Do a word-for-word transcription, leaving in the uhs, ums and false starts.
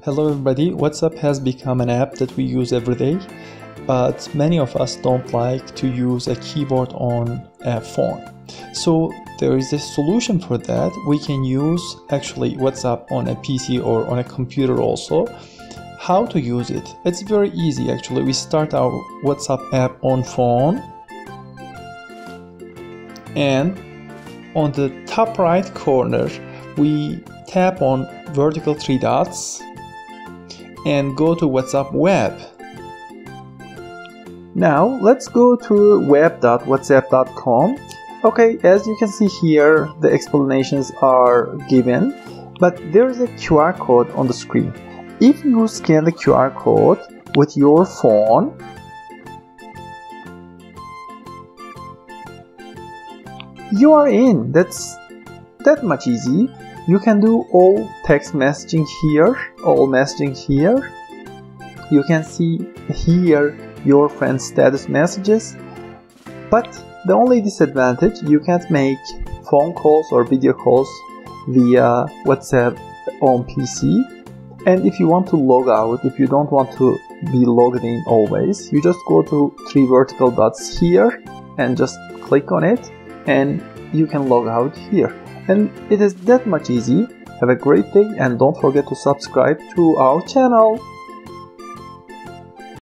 Hello everybody, WhatsApp has become an app that we use every day, but many of us don't like to use a keyboard on a phone. So there is a solution for that. We can use actually WhatsApp on a P C or on a computer also. How to use it? It's very easy actually. We start our WhatsApp app on phone, and on the top right corner we tap on vertical three dots and go to WhatsApp web. Now let's go to web dot whatsapp dot com. Okay, as you can see here, the explanations are given, but there is a Q R code on the screen. If you scan the Q R code with your phone, you are in. That's that much easy. You can do all text messaging here, all messaging here. You can see here your friend's status messages. But the only disadvantage, you can't make phone calls or video calls via WhatsApp on P C. And if you want to log out, if you don't want to be logged in always, you just go to three vertical dots here and just click on it and you can log out here. And it is that much easy. Have a great day and don't forget to subscribe to our channel.